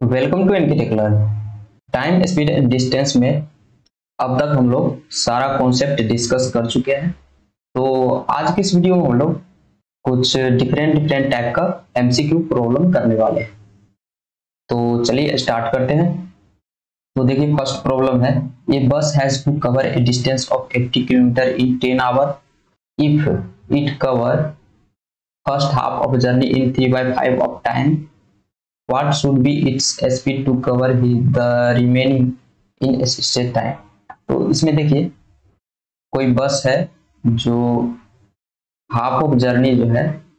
Welcome to NK tech learn. Time speed and distance में अब तक हम लोग सारा कॉन्सेप्ट डिस्कस कर चुके हैं। तो आज की इस वीडियो में हम लोग कुछ डिफरेंट टाइप का एमसीक्यू प्रॉब्लम करने वाले हैं। तो चलिए स्टार्ट करते हैं। तो देखिए फर्स्ट प्रॉब्लम है, a bus has to cover a distance of 80 kilometre in 10 hour if it cover first half of journey in 3/5 of time. What should be its speed to cover the remaining in state time. तो इसमें देखिए कोई बस है जो half of journey जो है,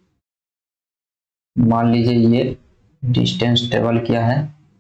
मान लीजिए ये डिस्टेंस ट्रेवल किया है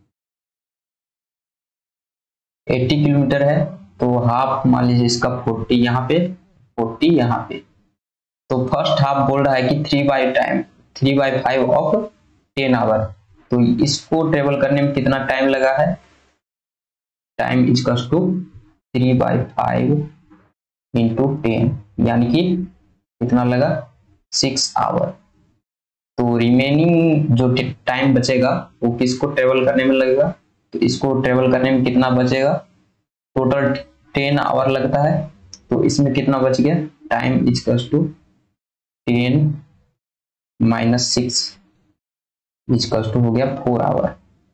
80 किलोमीटर है, तो हाफ मान लीजिए इसका 40 यहाँ पे 40 यहाँ पे। तो फर्स्ट हाफ बोल रहा है कि 3/5 ऑफ 10 आवर। तो इसको ट्रेवल करने में कितना टाइम लगा है, टाइम इक्वल्स टू 3/5 इंटू 10, यानी कि कितना लगा 6 आवर। तो रिमेनिंग जो टाइम बचेगा वो किसको ट्रेवल करने में लगेगा, तो इसको ट्रेवल करने में कितना बचेगा, टोटल 10 आवर लगता है, तो इसमें कितना बच गया, time equals to 10 minus 6 equals to हो गया 4 आवर।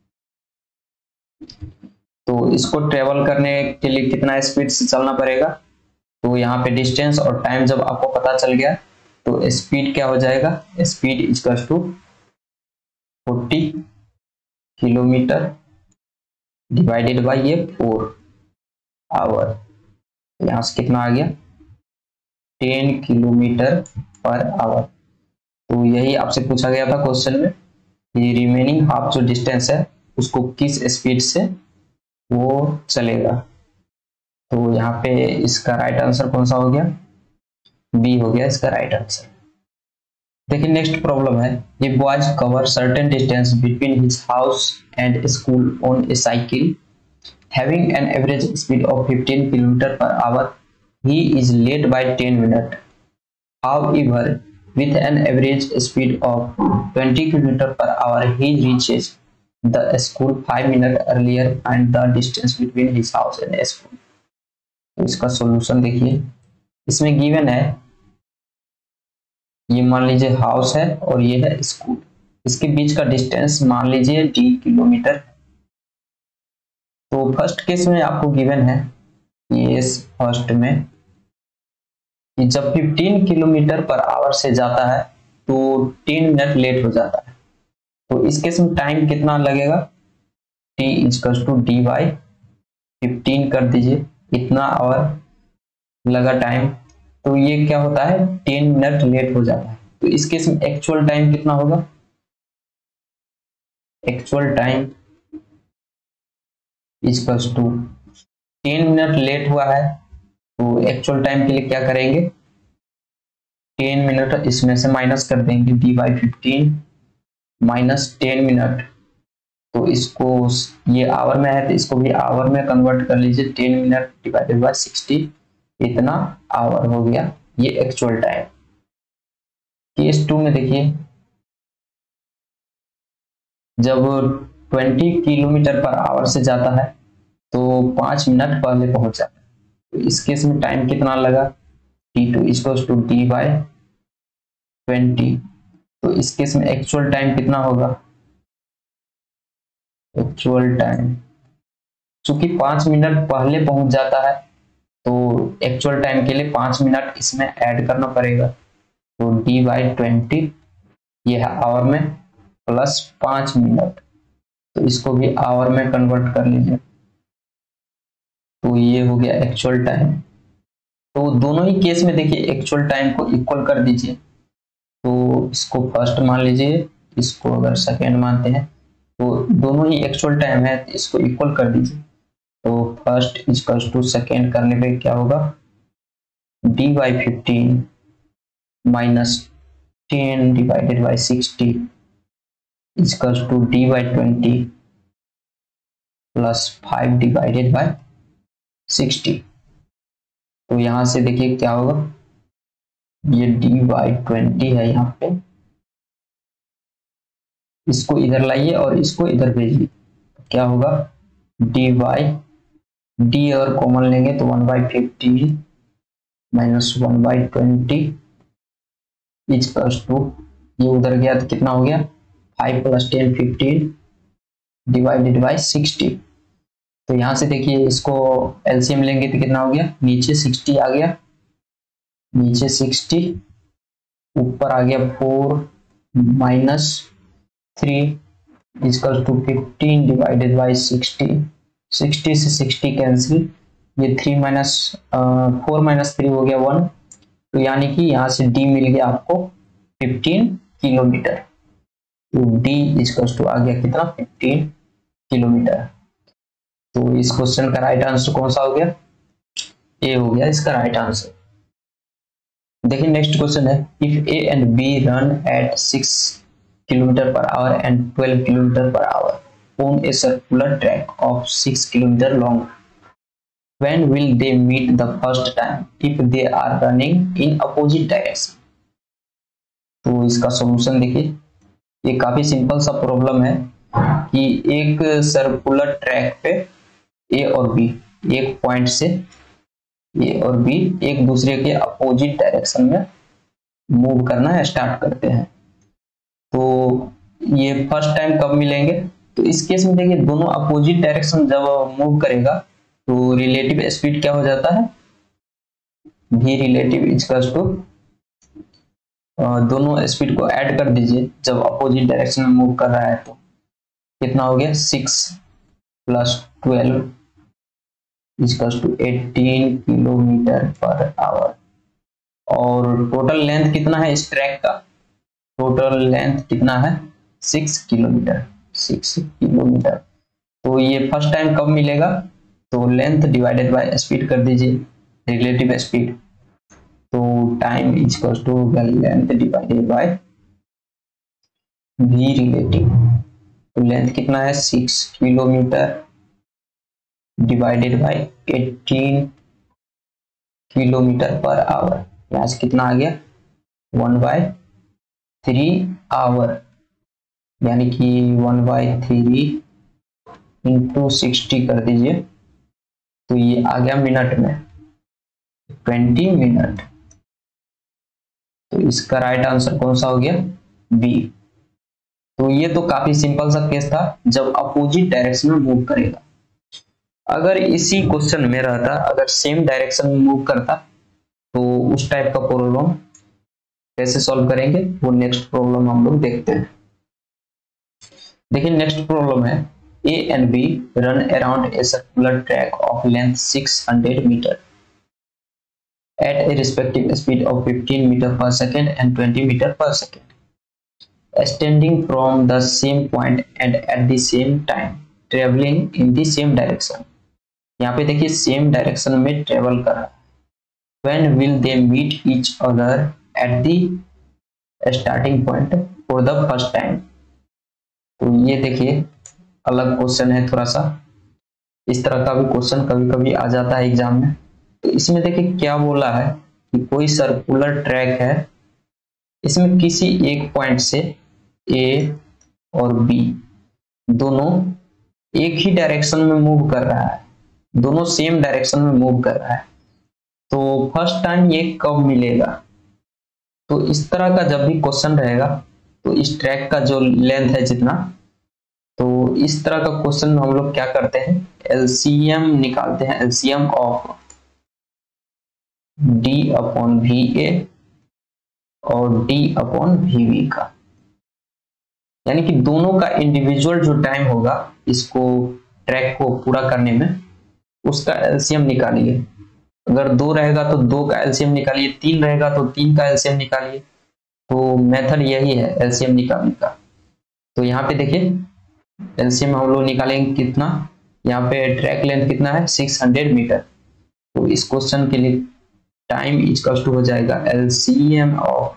तो इसको ट्रेवल करने के लिए कितना स्पीड से चलना पड़ेगा, तो यहाँ पे डिस्टेंस और टाइम जब आपको पता चल गया तो स्पीड क्या हो जाएगा, speed equals to 40 kilometre divided by ये 4 आवर। यहाँ से कितना आ गया 10 किलोमीटर पर आवर। तो यही आपसे पूछा गया था क्वेश्चन में, ये रिमेनिंग हाफ जो डिस्टेंस है उसको किस स्पीड से वो चलेगा। तो यहाँ पे इसका राइट आंसर कौन सा हो गया, बी हो गया इसका राइट आंसर। देखिए नेक्स्ट प्रॉब्लम है, ये boys cover certain distance between his house and school on a cycle having an average speed of 15 kilometre per hour. He is late by 10 minute. However with an average speed of 20 km per hour, he reaches the school 5 minutes earlier and the distance between his house and school। तो इसका solution देखिए, इसमें given है ये मान लीजिए house है और ये है स्कूल, इसके बीच का डिस्टेंस मान लीजिए d किलोमीटर। तो फर्स्ट केस में आपको गिवन है ये फर्स्ट में कि जब 15 किलोमीटर पर आवर से जाता है तो 10 मिनट लेट हो जाता है। तो इस केस में टाइम कितना लगेगा, t equals to d by 15 कर दीजिए, इतना आवर लगा टाइम। तो ये क्या होता है 10 मिनट लेट हो जाता है। तो इस केस में एक्चुअल टाइम कितना होगा, actual time equals to 10 minute late हुआ है, तो एक्चुअल टाइम के लिए क्या करेंगे 10 मिनट इसमें से माइनस कर देंगे, d बाई 15 माइनस 10 मिनट। तो इसको ये आवर में है तो इसको भी आवर में कन्वर्ट कर लीजिए, 10 मिनट डिवाइडेड बाय 60, इतना आवर हो गया ये एक्चुअल टाइम। केस 2 में देखिए जब 20 किलोमीटर पर आवर से जाता है तो 5 मिनट पहले पहुंच जाता है। तो इस केस में टाइम कितना लगा, t2 equals to d bye 20। तो इस केस में एक्चुअल टाइम कितना होगा, एक्चुअल टाइम चूंकि 5 मिनट पहले पहुंच जाता है तो एक्चुअल टाइम के लिए 5 मिनट इसमें ऐड करना पड़ेगा। तो d बाय 20 ये है आवर में प्लस 5 मिनट, तो इसको भी आवर में कन्वर्ट कर लीजिए, तो ये हो गया एक्चुअल टाइम। तो दोनों ही केस में देखिए एक्चुअल टाइम को इक्वल कर दीजिए। तो इसको फर्स्ट मान लीजिए, इसको अगर सेकेंड मानते हैं, तो दोनों ही एक्चुअल टाइम है तो इसको इक्वल कर दीजिए। तो फर्स्ट इक्वल्स टू सेकेंड करने पे क्या होगा, d by 15 minus 10 divided by 60 equals to d by 20 plus 5 divided by 60। तो यहां से देखिए क्या होगा, ये d बाई 20 है, यहाँ पे इसको इधर लाइए और इसको इधर भेजिए, क्या होगा, डी बाई डी अगर कॉमन लेंगे तो 1/15 माइनस 1/20 इक्वल्स टू, ये उधर गया तो कितना हो गया 5 + 10 15 डिवाइडेड बाई 60। तो यहाँ से देखिए इसको एलसीएम लेंगे तो कितना हो गया, नीचे 60 आ गया, नीचे 60, ऊपर आ गया 4 minus 3 equal to 15 divided by 60। 60 से 60 कैंसिल, ये 3 माइनस 4 माइनस 3 हो गया 1, तो यानी कि यहाँ से डी मिल गया आपको 15 किलोमीटर। तो डी इक्वल टू आ गया कितना 15 किलोमीटर। तो इस क्वेश्चन का राइट आंसर कौन सा हो गया, ए हो गया इसका राइट आंसर। देखिए नेक्स्ट क्वेश्चन है, if A and B run at 6 kilometre per hour and 12 kilometre per hour on a circular track of 6 kilometre long, when will they meet the first time if they are running in opposite direction। तो इसका solution देखिए, ये काफी simple सा problem है कि एक circular track पे ए और बी, एक पॉइंट से ए और बी एक दूसरे के अपोजिट डायरेक्शन में मूव करना स्टार्ट करते हैं। तो ये फर्स्ट टाइम कब मिलेंगे, तो इस केस में देखिए दोनों अपोजिट डायरेक्शन जब मूव करेगा तो रिलेटिव स्पीड क्या हो जाता है, v रिलेटिव इक्वल्स टू, दोनों स्पीड को ऐड कर दीजिए जब अपोजिट डायरेक्शन में मूव कर रहा है तो कितना हो गया 6 + 12 equals to 18 kilometre per hour. और टोटल लेंथ कितना है इस ट्रैक का, टोटल लेंथ कितना है 6 किलोमीटर, 6 किलोमीटर। तो ये फर्स्ट टाइम कब मिलेगा, तो लेंथ डिवाइडेड बाय स्पीड कर दीजिए, रिलेटिव स्पीड, तो time equals to length divided by v relative. तो लेंथ कितना है 6 kilometre divided by 18 kilometre per hour, यहाँ से कितना आ गया 1/3 आवर, यानी कि 1/3 इंटू 60 कर दीजिए, तो ये आ गया मिनट में 20 मिनट। तो इसका राइट आंसर कौन सा हो गया, बी। तो ये तो काफी सिंपल सा केस था जब अपोजिट डायरेक्शन में मूव करेगा। अगर इसी क्वेश्चन में रहता, अगर सेम डायरेक्शन में मूव करता, तो उस टाइप का प्रॉब्लम कैसे सॉल्व करेंगे वो नेक्स्ट प्रॉब्लम हम लोग देखते हैं। देखिए नेक्स्ट प्रॉब्लम है, A and B run around a circular track of length 600 meter at a respective speed of 15 meter per second and 20 meter per second, extending from the same point and at the same time traveling in the same direction। यहाँ पे देखिए same direction में travel कर रहा है। When will they meet each other at the starting point for the first time। तो ये देखिए अलग क्वेश्चन है थोड़ा सा, इस तरह का भी क्वेश्चन कभी कभी आ जाता है एग्जाम में। तो इसमें देखिए क्या बोला है कि कोई सर्कुलर ट्रैक है, इसमें किसी एक पॉइंट से ए और बी दोनों एक ही डायरेक्शन में मूव कर रहा है, दोनों सेम डायरेक्शन में मूव कर रहा है। तो फर्स्ट टाइम ये कब मिलेगा, तो इस तरह का जब भी क्वेश्चन रहेगा तो इस ट्रैक का जो लेंथ है जितना, तो इस तरह का क्वेश्चन हम लोग क्या करते हैं, एलसीएम निकालते हैं, एलसीएम ऑफ d/va और d/vb का, यानी कि दोनों का इंडिविजुअल जो टाइम होगा इसको ट्रैक को पूरा करने में, उसका एलसीएम निकालिए। अगर 2 रहेगा तो 2 का एलसीएम निकालिए, 3 रहेगा तो 3 का एलसीएम निकालिए। तो मेथड यही है एलसीएम निकालने का। तो यहाँ पे देखिए एलसीएम हम लोग निकालेंगे कितना, यहाँ पे ट्रैक लेंथ कितना है 600 मीटर। तो इस क्वेश्चन के लिए टाइम इक्वल्स टू हो जाएगा LCM of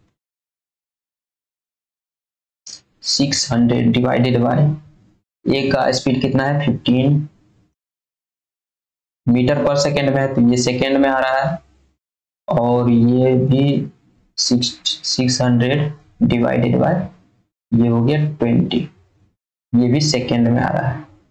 600 divided by A का स्पीड कितना है 15 मीटर पर सेकेंड में है, तो ये सेकेंड में आ रहा है, और ये भी 600 डिवाइडेड बाय ये हो गया 20, ये भी सेकेंड में आ रहा है।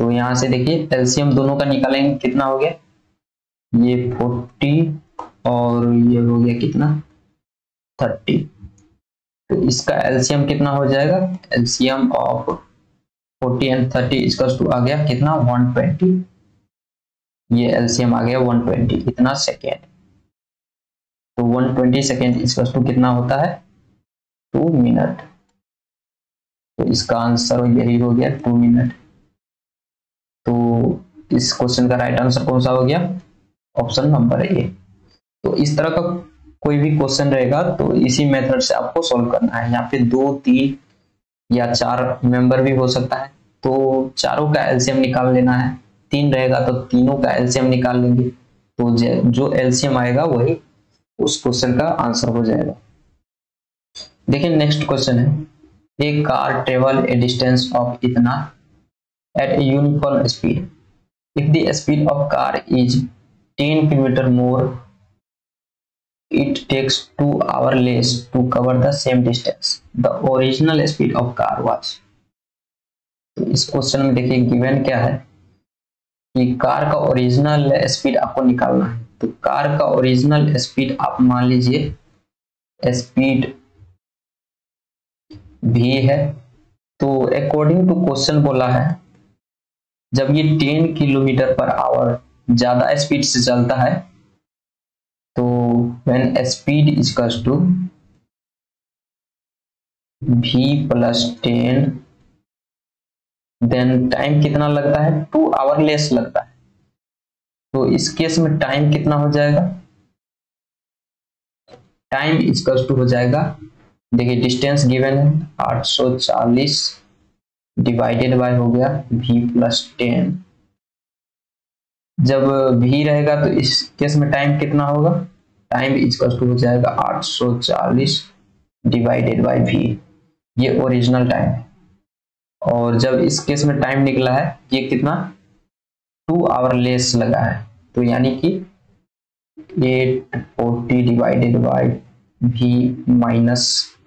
तो यहाँ से देखिए एलसीएम दोनों का निकालेंगे, कितना हो गया, ये 40 और ये हो गया कितना 30। तो इसका एलसीएम कितना हो जाएगा, एलसीएम ऑफ 40 एंड 30 इसका टू आ गया कितना 120। ये एलसीएम आ गया 120 इतना सेकेंड। तो 120 सेकेंड इसका टू कितना होता है 2 मिनट। तो इसका आंसर यही हो गया 2 मिनट। तो इस क्वेश्चन का राइट आंसर कौन सा हो गया, ऑप्शन नंबर ए। तो इस तरह का कोई भी क्वेश्चन रहेगा तो इसी मेथड से आपको सॉल्व करना है। यहाँ पे 2, 3 या 4 मेंबर भी हो सकता है, तो चारों का एलसीएम निकाल लेना है। 3 रहेगा तो तीनों का एलसीएम निकाल लेंगे, तो जो एलसीएम आएगा वही उस क्वेश्चन का आंसर हो जाएगा। देखिए नेक्स्ट क्वेश्चन है, a car travel a distance of इतना at a uniform speed. If the speed of car is 10 km more, it takes 2 hours less to cover the same distance. The original speed of car was. तो इस question में देखिए given क्या है कि car का original speed आपको निकालना है। तो कार का ओरिजिनल स्पीड आप मान लीजिए स्पीड v है। तो अकॉर्डिंग टू क्वेश्चन बोला है जब ये 10 किलोमीटर पर आवर ज्यादा स्पीड से चलता है तो when speed equals to v plus 10 then time कितना लगता है 2 आवर लेस लगता है। तो इस केस में टाइम कितना हो जाएगा, टाइम इक्वल्स टू हो जाएगा, देखिए डिस्टेंस गिवन है 840 डिवाइडेड बाय हो गया v प्लस 10। जब v रहेगा तो इस केस में टाइम कितना होगा, टाइम इक्वल टू हो जाएगा 840 डिवाइडेड बाय v, ये ओरिजिनल टाइम है। और जब इस केस में टाइम निकला है ये कितना 2 आवर लेस लगा है, तो यानी कि 840 divided by v minus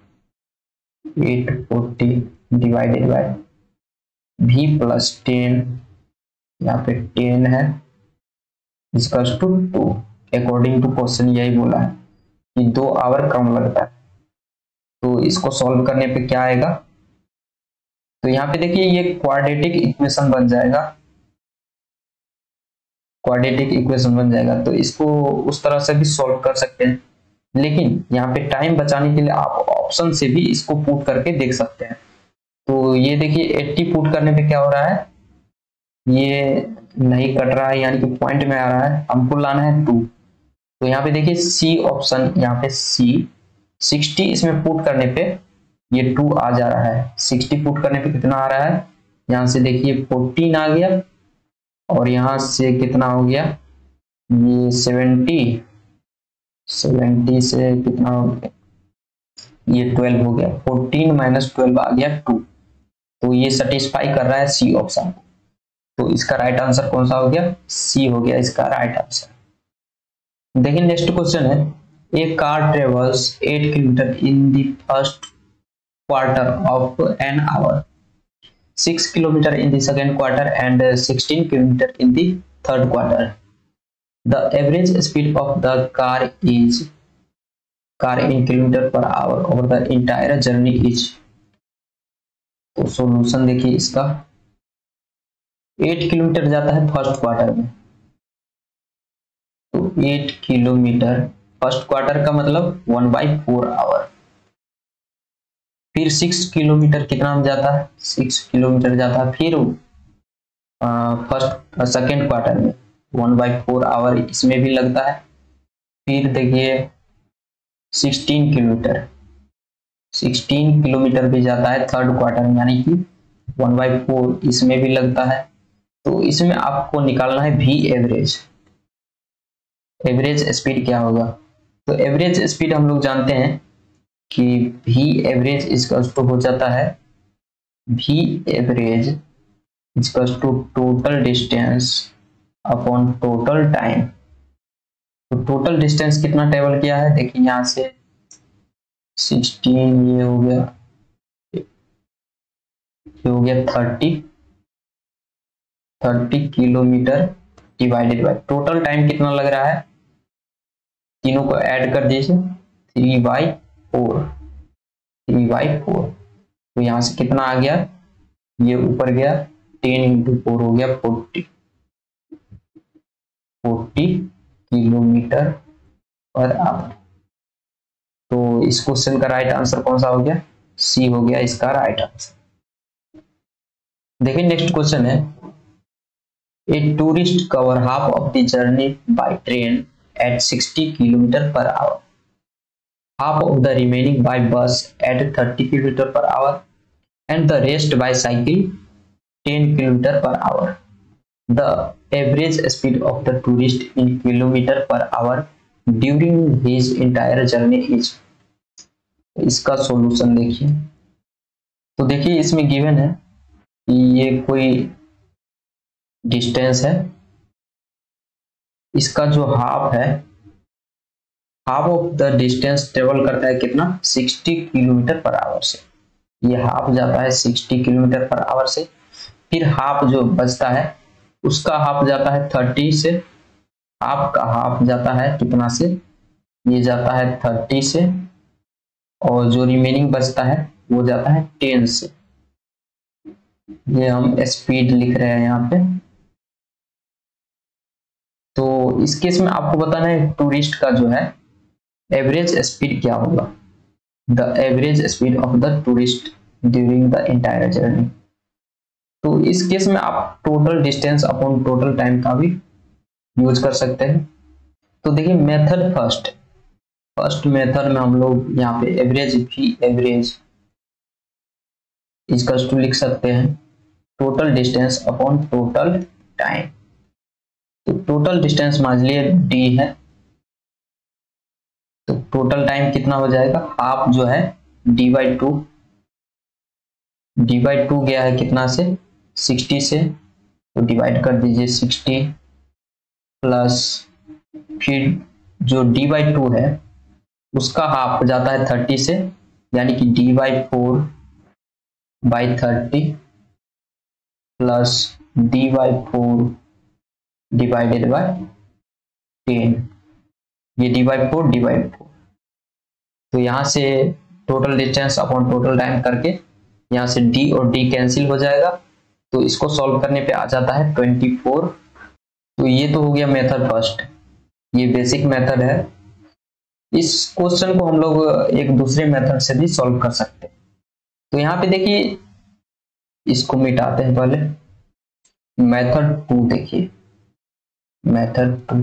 840 divided by v plus 10, यहाँ पे 10 है इसका टू 2। अकॉर्डिंग टू क्वेश्चन यही बोला है कि 2 आवर कम लगता है। तो इसको सॉल्व करने पे क्या आएगा, तो यहाँ पे देखिए ये क्वाड्रेटिक इक्वेशन बन जाएगा, क्वाड्रेटिक इक्वेशन बन जाएगा। तो इसको उस तरह से भी सॉल्व कर सकते हैं, लेकिन यहाँ पे टाइम बचाने के लिए आप ऑप्शन से भी इसको पुट करके देख सकते हैं। तो ये देखिए 80 पुट करने पे क्या हो रहा है, ये नहीं कट रहा है यानी कि पॉइंट में आ रहा है, हमको लाना है 2। तो यहाँ पे देखिए सी ऑप्शन, यहाँ पे सी 60 इसमें पुट करने पे ये 2 आ जा रहा है। 60 पुट करने पे कितना आ रहा है, यहाँ से देखिए 14 आ गया और यहाँ से कितना हो गया ये 70 से कितना हो गया ये 12 हो गया, 14 माइनस 12 आ गया 2। तो ये सेटिस्फाई कर रहा है सी ऑप्शन। तो इसका राइट आंसर कौन सा हो गया, सी हो गया इसका राइट आंसर। देखिए नेक्स्ट क्वेश्चन है, a car travels 8 kilometre in the first quarter of an hour, 6 kilometre in the second quarter and 16 kilometre in the third quarter. The average speed of the car in kilometre per hour over the entire journey is. तो solution देखिए इसका 8 kilometre जाता है first quarter में, तो 8 kilometre first quarter का मतलब 1/4 our. फिर 6 किलोमीटर कितना में जाता है, 6 किलोमीटर जाता है फिर फर्स्ट सेकेंड क्वार्टर में 1/4 आवर इसमें भी लगता है। फिर देखिए 16 किलोमीटर भी जाता है थर्ड क्वार्टर में, यानी कि 1/4 इसमें भी लगता है। तो इसमें आपको निकालना है v एवरेज, एवरेज स्पीड क्या होगा। तो एवरेज स्पीड हम लोग जानते हैं कि v एवरेज इक्वल्स टू हो जाता है v average equals to total distance upon total time. तो टोटल डिस्टेंस कितना ट्रेवल किया है, देखिए यहाँ से 16 ये हो गया 30 30 kilometre divided by total time कितना लग रहा है, तीनों को ऐड कर दीजिए 3/4, 3/4। तो यहां से कितना आ गया, ये ऊपर गया 10 × 4 हो गया 40 किलोमीटर पर आवर। तो इस क्वेश्चन का राइट आंसर कौन सा हो गया, सी हो गया इसका राइट आंसर। देखिए नेक्स्ट क्वेश्चन है, a tourist cover half of the journey by train at 60 kilometre per hour, half of the remaining by bus at 30 km per hour and the rest by cycle 10 km per hour. The average speed of the tourist in kilometer per hour during his entire journey is। इसका solution देखिए। तो देखिए इसमें given है कि ये कोई distance है, इसका जो हाफ है, half of the distance travel करता है कितना, 60 किलोमीटर पर आवर से। ये हाफ जाता है 60 किलोमीटर पर आवर से, फिर हाफ जो बचता है उसका हाफ जाता है 30 से, हाफ का हाफ जाता है कितना से, ये जाता है 30 से, और जो रिमेनिंग बचता है वो जाता है 10 से। ये हम स्पीड लिख रहे हैं यहाँ पे। तो इस केस में आपको बताना है टूरिस्ट का जो है एवरेज स्पीड क्या होगा, the average speed of the tourist during the entire journey. तो इस केस में आप total distance upon total time का भी यूज कर सकते हैं। तो देखिए मेथड फर्स्ट मेथड में हम लोग यहाँ पे एवरेज भी एवरेज इसका टू लिख सकते हैं total distance upon total time. तो टोटल डिस्टेंस मान लीजिए डी है, तो टोटल टाइम कितना हो जाएगा, हाफ जो है d/2 गया है कितना से, 60 से, तो डिवाइड कर दीजिए 60 प्लस फिर जो d/2 है उसका हाफ जाता है 30 से, यानी कि d/4/30 plus d/4 divided by 10, ये d/4 तो यहां से total distance upon total time करके यहां से d और d कैंसिल हो जाएगा, तो इसको सॉल्व करने पे आ जाता है 24। तो ये तो हो गया मेथड फर्स्ट, ये बेसिक मेथड है। इस क्वेश्चन को हम लोग एक दूसरे मेथड से भी सॉल्व कर सकते हैं। तो यहाँ पे देखिए इसको मिटाते हैं पहले, मेथड 2 देखिए, मेथड 2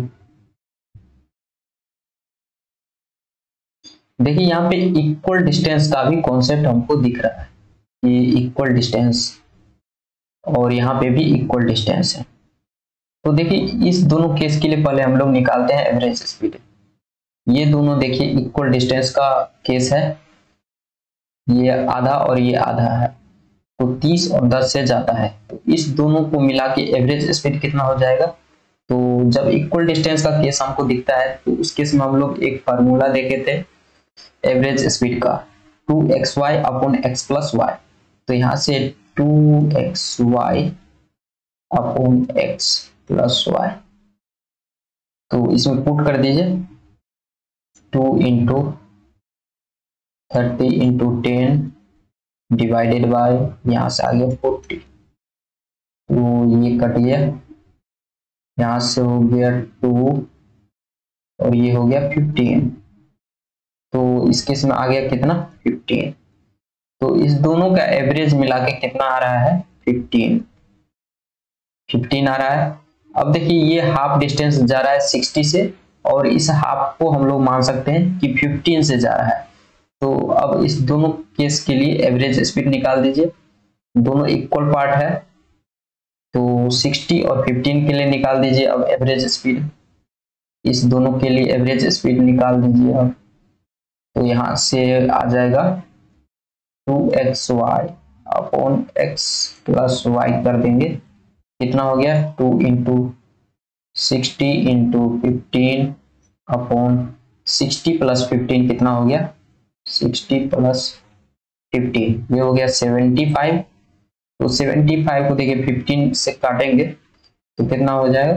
देखिए यहाँ पे इक्वल डिस्टेंस का भी कॉन्सेप्ट हमको दिख रहा है, ये इक्वल डिस्टेंस और यहाँ पे भी इक्वल डिस्टेंस है। तो देखिए इस दोनों केस के लिए पहले हम लोग निकालते हैं एवरेज स्पीड। ये दोनों देखिए इक्वल डिस्टेंस का केस है, ये आधा और ये आधा है, तो 30 और 10 से जाता है, तो इस दोनों को मिला के एवरेज स्पीड कितना हो जाएगा। तो जब इक्वल डिस्टेंस का केस हमको दिखता है तो उस केस में हम लोग एक फार्मूला देखे थे एवरेज स्पीड का, 2xy upon x plus Y. तो यहाँ से 2xy upon x plus Y, तो इसमें पुट कर दीजिए 2 × 30 × 10 डिवाइडेड बाय यहाँ से आगे 40, तो ये कट गया, यहाँ से हो गया 2 और ये हो गया 15, तो इस केस में आ गया कितना 15। तो इस दोनों का एवरेज मिला के कितना आ रहा है 15 आ रहा है। अब देखिए ये हाफ डिस्टेंस जा रहा है 60 से, और इस हाफ को हम लोग मान सकते हैं कि 15 से जा रहा है। तो अब इस दोनों केस के लिए एवरेज स्पीड निकाल दीजिए, दोनों इक्वल पार्ट है, तो 60 और 15 के लिए निकाल दीजिए अब एवरेज स्पीड, इस दोनों के लिए एवरेज स्पीड निकाल दीजिए अब। तो यहाँ से आ जाएगा 2xy upon x plus Y कर देंगे, कितना हो गया 2 × 60 × 15 अपॉन 60 प्लस 15 कितना हो गया 60 प्लस 15, ये हो गया 75। तो 75 को देखिए 15 से काटेंगे तो कितना हो जाएगा,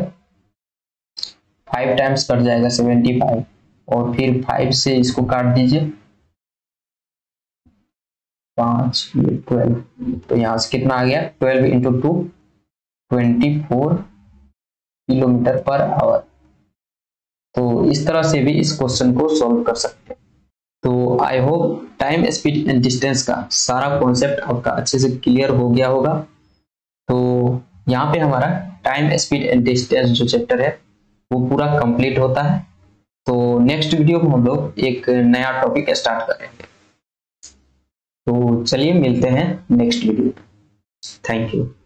5 टाइम्स कट जाएगा 75, और फिर 5 से इसको काट दीजिए, 5 12, तो यहाँ से कितना आ गया, 12 इंटू 2 24 किलोमीटर पर आवर। तो इस तरह से भी इस क्वेश्चन को सॉल्व कर सकते हैं। तो I hope time, speed and distance का सारा कॉन्सेप्ट आपका अच्छे से क्लियर हो गया होगा। तो यहाँ पे हमारा टाइम, स्पीड एंड डिस्टेंस जो चैप्टर है वो पूरा कंप्लीट होता है। तो नेक्स्ट वीडियो में हम लोग एक नया टॉपिक स्टार्ट करेंगे। तो चलिए मिलते हैं नेक्स्ट वीडियो। Thank you.